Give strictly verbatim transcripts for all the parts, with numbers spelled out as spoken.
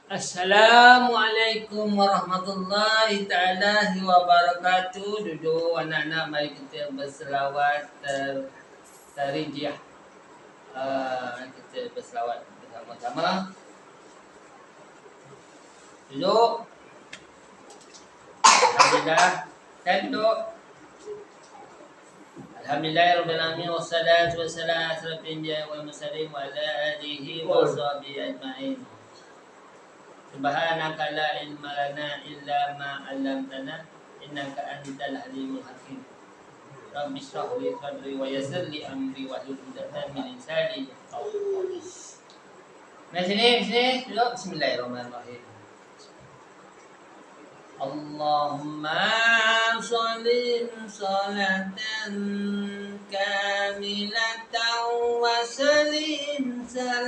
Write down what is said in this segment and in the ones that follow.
Assalamualaikum warahmatullahi ta'ala wabarakatuh. Duduk anak-anak, mari kita berselawat ter tarijih. Uh, kita berselawat bersama-sama. Duduk. Alhamdulillah. Dan duduk. Alhamdulillahirabbil alamin wassalatu wassalamu ala asyrafil anbiya'i wal mursalin wa ala alihi wa sahbihi ajma'in. Subhanaka la ilma lana illa ma 'allamtana innaka antal alimul hakim. Rabbi shrah li sadri wa yassir li amri wahlul 'uqdatam min lisani yafqahu qawli. Mari sini, sini, duduk. Bismillahirrahmanirrahim. Allahumma sholli salatan kamilatan wa sallim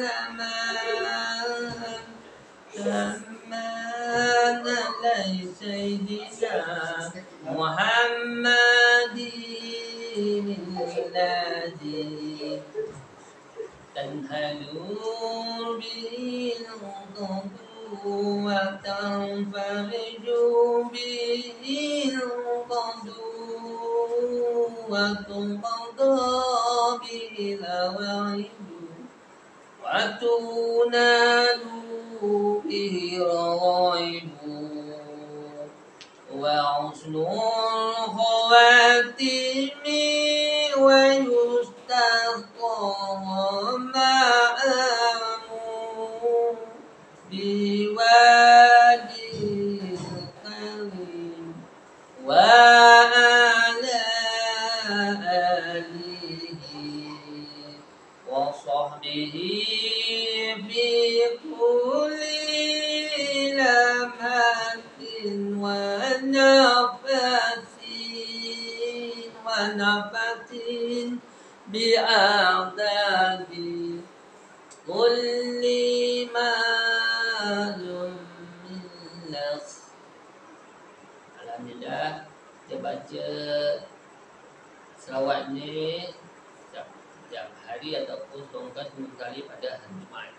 salaman Muhammad alaihi sayyidina Muhammadin alladhi tanhalu bil qadu wa tanfariju bil qadu wa tunqadu bil awaidu wa tunalu به رغائب وحسن الخواتم ويستسقى ماء بوادي الكريم وعلى آله وصحبه بكل لمحة ونفس ونفس بأعداد كل معلوم لك. Alhamdulillah, kita baca selawat ni setiap hari ataupun sekurang-kurangnya seminggu kali pada hari Jumaat.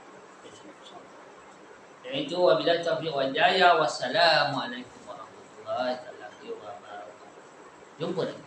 Yang itu wabillahi taufiq wal hidayah. Wassalamualaikum warahmatullahi wabarakatuh. Jumpa lagi.